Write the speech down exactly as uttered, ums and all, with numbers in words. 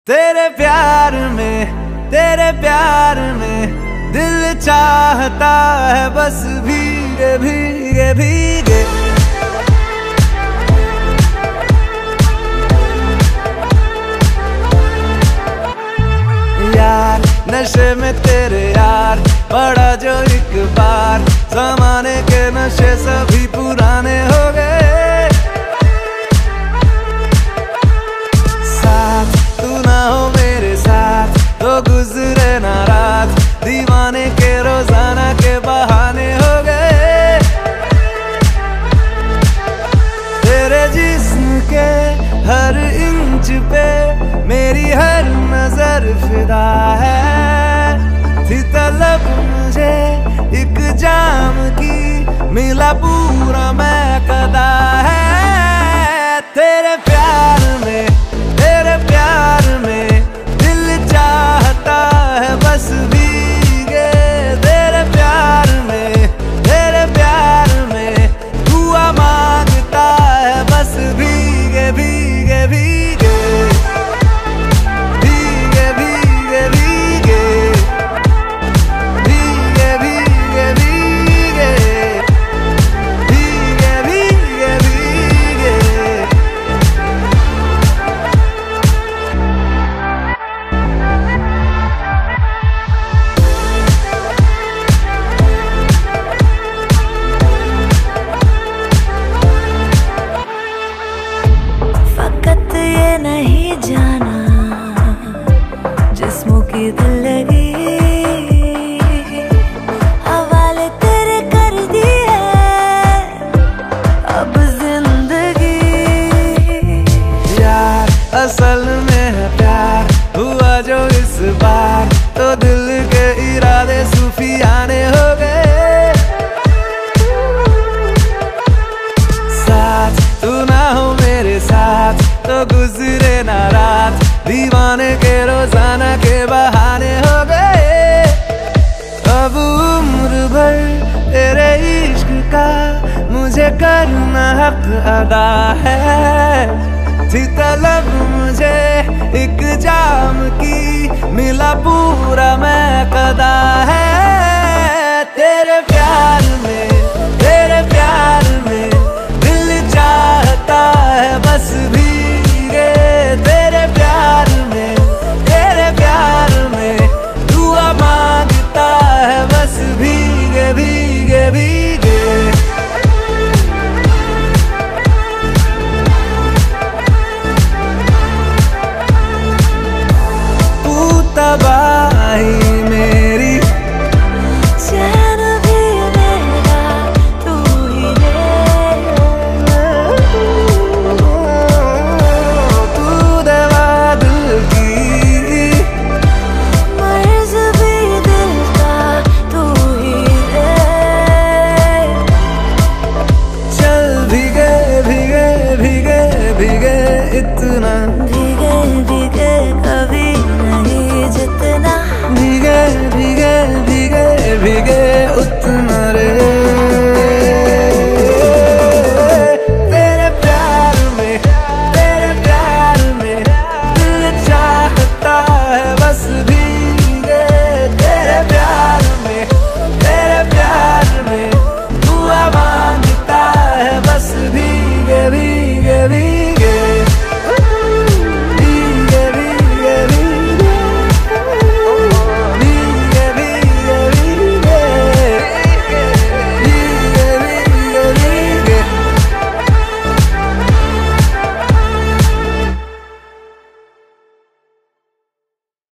तेरे प्यार में तेरे प्यार में दिल चाहता है बस भीगे भीगे भीगे। यार नशे में तेरे यार पड़ा जो एक बार, जमाने के नशे सभी पुराने हो गए। साथ तू ना हो मेरे साथ तो गुजरे ना रात, दीवाने के रोजाना के बहाने हो गए। तेरे जिस्म के हर इंच पे मेरी हर नजर फिदा है। थी तलब मुझे एक जाम की, मिला पूरा मैं कदा है। तेरे प्यार में तेरे प्यार में दिल चाहता है बस भीगे। तेरे प्यार में तेरे प्यार में दुआ मांगता है बस भीगे भीगे भीगे भीगे भीगे भीगे भीगे भीगे भीगे भीगे भीगे भीगे। फकत ये नहीं जाना जिस्मों की दिल लगी, हवाले तेरे कर दी है अब जिंदगी। यार असल में है प्यार हुआ जो इस बार, तो दिल के इरादे सूफियाने हो गए। साथ तू ना हो मेरे साथ तो गुजरे ना रात, दीवाने के रोजाना के बहाने हो गए। अब उम्र भर तेरे इश्क का मुझे करना हक अदा है। थी तलब मुझे एक जाम की, मिला पूरा मैं कदा है।